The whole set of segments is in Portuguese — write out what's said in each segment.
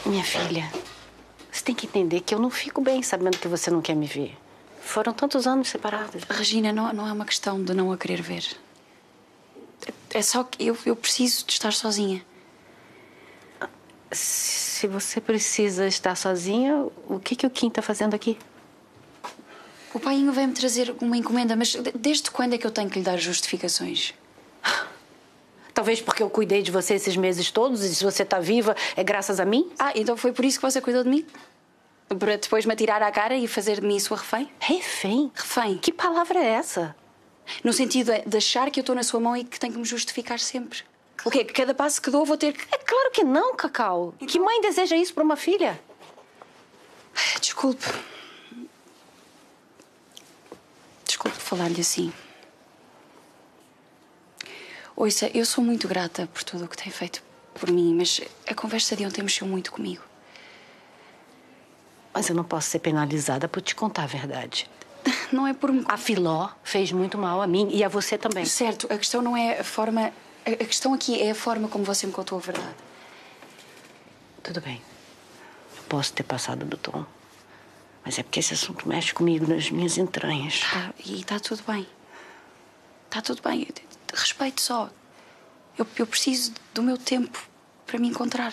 Minha filha, você tem que entender que eu não fico bem sabendo que você não quer me ver. Foram tantos anos separados. Regina, não é uma questão de não a querer ver. É só que eu preciso de estar sozinha. Se você precisa estar sozinha, o que o Kim está fazendo aqui? O painho veio-me trazer uma encomenda, mas desde quando é que eu tenho que lhe dar justificações? Talvez porque eu cuidei de você esses meses todos e se você está viva é graças a mim? Ah, então foi por isso que você cuidou de mim? Para depois me atirar à cara e fazer de mim sua refém? Refém? Refém. Que palavra é essa? No sentido de achar que eu estou na sua mão e que tenho que me justificar sempre. O quê? Que cada passo que dou vou ter que... É claro que não, Cacau. Então... Que mãe deseja isso para uma filha? Desculpe. Desculpe falar-lhe assim. Ouça, eu sou muito grata por tudo o que tem feito por mim, mas a conversa de ontem mexeu muito comigo. Mas eu não posso ser penalizada por te contar a verdade. Não é por... A Filó fez muito mal a mim e a você também. Certo, a questão não é a forma... A questão aqui é a forma como você me contou a verdade. Tudo bem. Eu posso ter passado do tom. Mas é porque esse assunto mexe comigo, nas minhas entranhas. Tá, e está tudo bem. Está tudo bem. Respeito só. Eu preciso do meu tempo para me encontrar.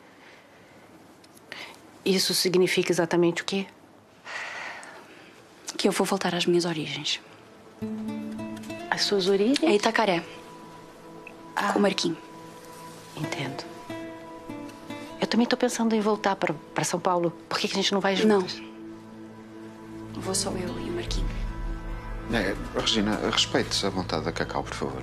Isso significa exatamente o quê? Que eu vou voltar às minhas origens. As suas origens? É Itacaré. Com o Marquinho. Entendo. Eu também estou pensando em voltar para São Paulo. Por que a gente não vai juntos? Não. Vou só eu e o Marquinho. Regina, respeite a vontade da Cacau, por favor.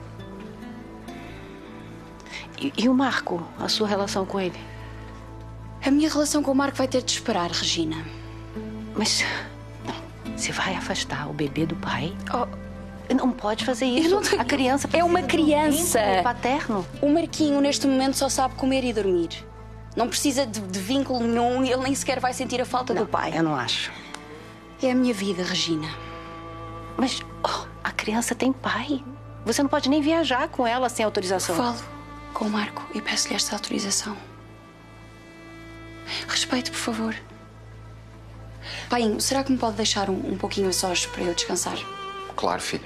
E o Marco? A sua relação com ele? A minha relação com o Marco vai ter de esperar, Regina. Mas... Não. Você vai afastar o bebê do pai? Oh... Não pode fazer isso. Eu não tenho... A criança é uma criança. Paterno. O Marquinho, neste momento, só sabe comer e dormir. Não precisa de vínculo nenhum. Ele nem sequer vai sentir a falta do pai. Eu não acho. É a minha vida, Regina. Mas a criança tem pai. Você não pode nem viajar com ela sem autorização. Falo com o Marco e peço-lhe esta autorização. Respeito, por favor. Painho, será que me pode deixar um pouquinho a sós para eu descansar? Claro, filha.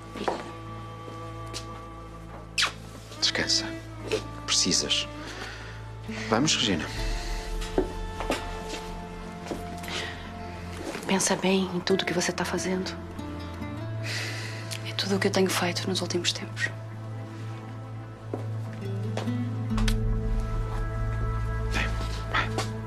Descansa. Precisas. Vamos, Regina. Pensa bem em tudo que você está fazendo. É tudo o que eu tenho feito nos últimos tempos. Vem, vai.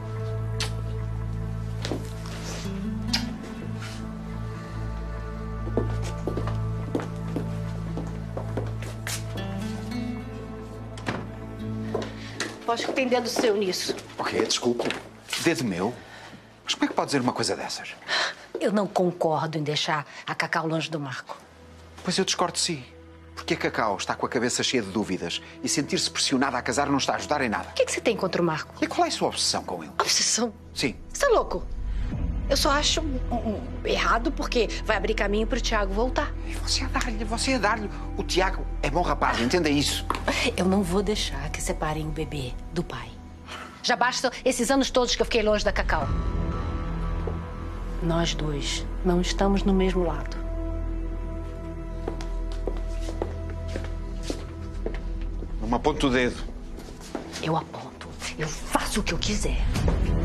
Acho que tem dedo seu nisso. O quê? Desculpe. Dedo meu? Mas como é que pode dizer uma coisa dessas? Eu não concordo em deixar a Cacau longe do Marco. Pois eu discordo de si. Porque a Cacau está com a cabeça cheia de dúvidas e sentir-se pressionada a casar não está a ajudar em nada. O que você tem contra o Marco? E qual é a sua obsessão com ele? Obsessão? Sim. Você é louco? Eu só acho errado porque vai abrir caminho para o Tiago voltar. E você a dar-lhe. O Tiago é bom rapaz, entenda isso. Eu não vou deixar que separem o bebê do pai. Já bastam esses anos todos que eu fiquei longe da Cacau. Nós dois não estamos no mesmo lado. Não me aponte o dedo. Eu aponto. Eu faço o que eu quiser.